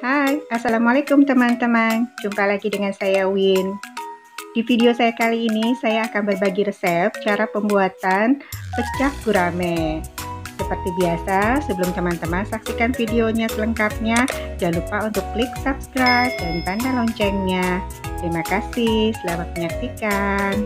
Hai, Assalamualaikum teman-teman. Jumpa lagi dengan saya Win. Di video saya kali ini, saya akan berbagi resep cara pembuatan pecah gurame. Seperti biasa, sebelum teman-teman saksikan videonya selengkapnya, jangan lupa untuk klik subscribe dan tanda loncengnya. Terima kasih, selamat menyaksikan.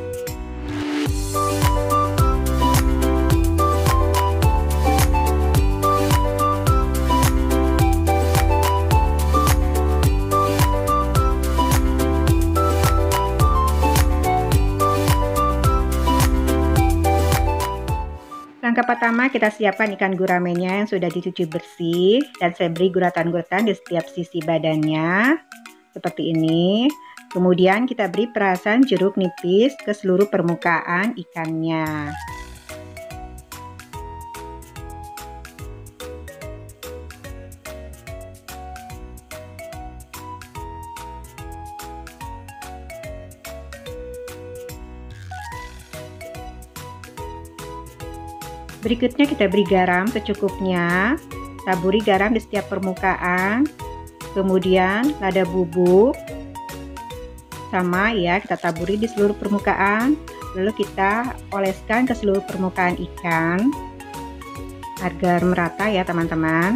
Langkah pertama, kita siapkan ikan guramenya yang sudah dicuci bersih dan saya beri guratan-guratan di setiap sisi badannya seperti ini. Kemudian kita beri perasan jeruk nipis ke seluruh permukaan ikannya. Berikutnya kita beri garam secukupnya, taburi garam di setiap permukaan, kemudian lada bubuk, sama ya kita taburi di seluruh permukaan, lalu kita oleskan ke seluruh permukaan ikan agar merata ya teman-teman.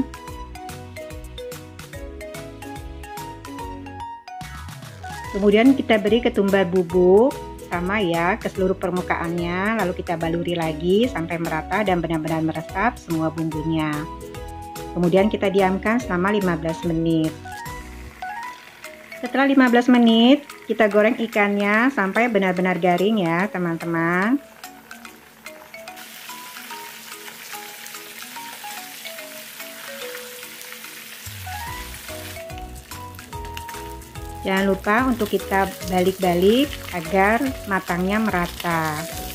Kemudian kita beri ketumbar bubuk sama ya ke seluruh permukaannya, lalu kita baluri lagi sampai merata dan benar-benar meresap semua bumbunya. Kemudian kita diamkan selama 15 menit. Setelah 15 menit kita goreng ikannya sampai benar-benar garing ya teman-teman. Jangan lupa untuk kita balik-balik agar matangnya merata.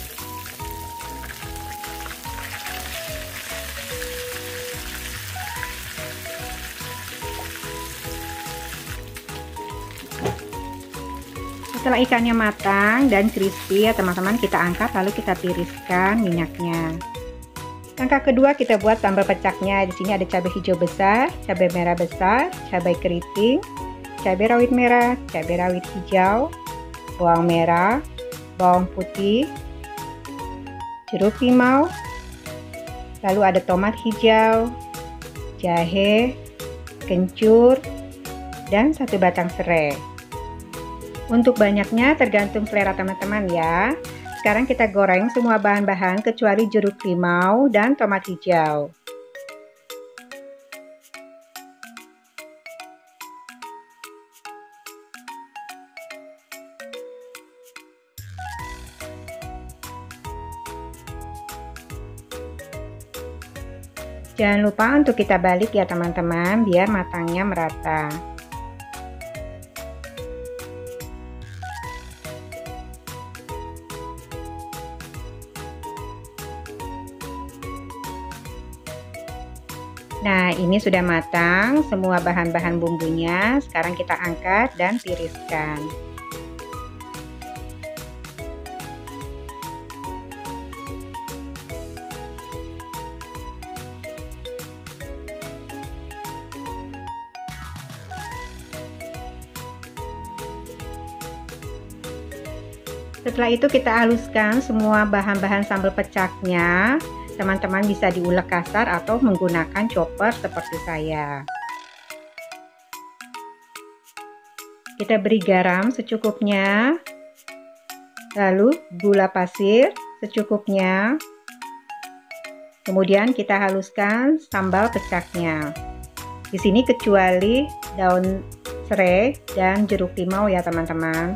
Setelah ikannya matang dan crispy ya teman-teman, kita angkat lalu kita tiriskan minyaknya. Langkah kedua kita buat sambal pecaknya. Di sini ada cabai hijau besar, cabai merah besar, cabai keriting, cabai rawit merah, cabai rawit hijau, bawang merah, bawang putih, jeruk limau, lalu ada tomat hijau, jahe, kencur, dan 1 batang serai. Untuk banyaknya tergantung selera teman-teman ya. Sekarang kita goreng semua bahan-bahan kecuali jeruk limau dan tomat hijau. Jangan lupa untuk kita balik ya teman-teman, biar matangnya merata. Nah, ini sudah matang semua bahan-bahan bumbunya. Sekarang kita angkat dan tiriskan. Setelah itu kita haluskan semua bahan-bahan sambal pecaknya. Teman-teman bisa diulek kasar atau menggunakan chopper seperti saya. Kita beri garam secukupnya, lalu gula pasir secukupnya. Kemudian kita haluskan sambal pecaknya. Di sini kecuali daun serai dan jeruk limau ya teman-teman.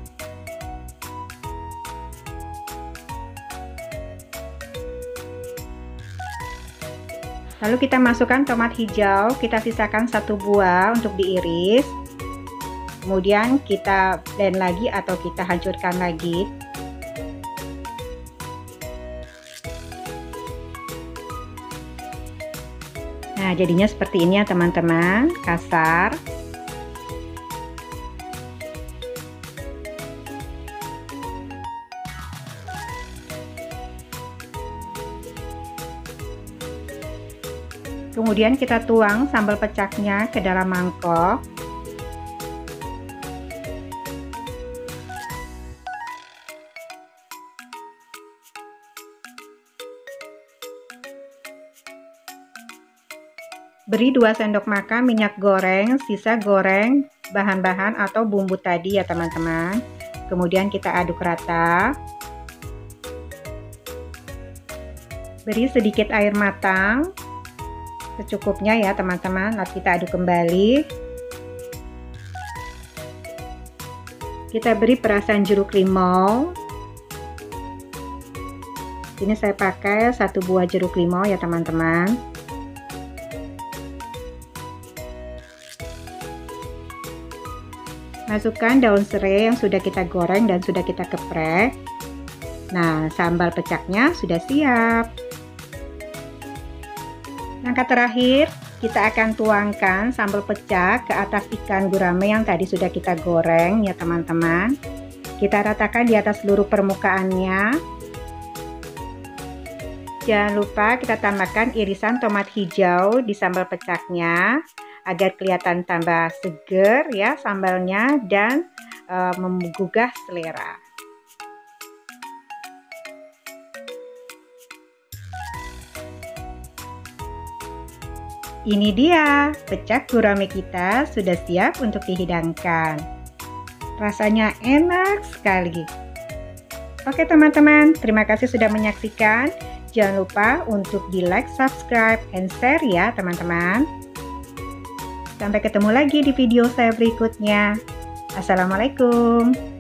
Lalu kita masukkan tomat hijau, kita sisakan 1 buah untuk diiris. Kemudian kita blend lagi atau kita hancurkan lagi. Nah, jadinya seperti ini ya teman-teman, kasar. Kemudian kita tuang sambal pecaknya ke dalam mangkok. Beri 2 sendok makan minyak goreng, sisa goreng bahan-bahan atau bumbu tadi ya teman-teman. Kemudian kita aduk rata. Beri sedikit air matang, secukupnya ya teman-teman. Lalu kita aduk kembali. Kita beri perasan jeruk limau. Ini saya pakai 1 buah jeruk limau ya teman-teman. Masukkan daun serai yang sudah kita goreng dan sudah kita geprek. Nah, sambal pecaknya sudah siap. Langkah terakhir, kita akan tuangkan sambal pecak ke atas ikan gurame yang tadi sudah kita goreng ya teman-teman. Kita ratakan di atas seluruh permukaannya. Jangan lupa kita tambahkan irisan tomat hijau di sambal pecaknya agar kelihatan tambah seger ya sambalnya dan menggugah selera. Ini dia, pecak gurame kita sudah siap untuk dihidangkan. Rasanya enak sekali. Oke teman-teman, terima kasih sudah menyaksikan. Jangan lupa untuk di like, subscribe, and share ya teman-teman. Sampai ketemu lagi di video saya berikutnya. Assalamualaikum.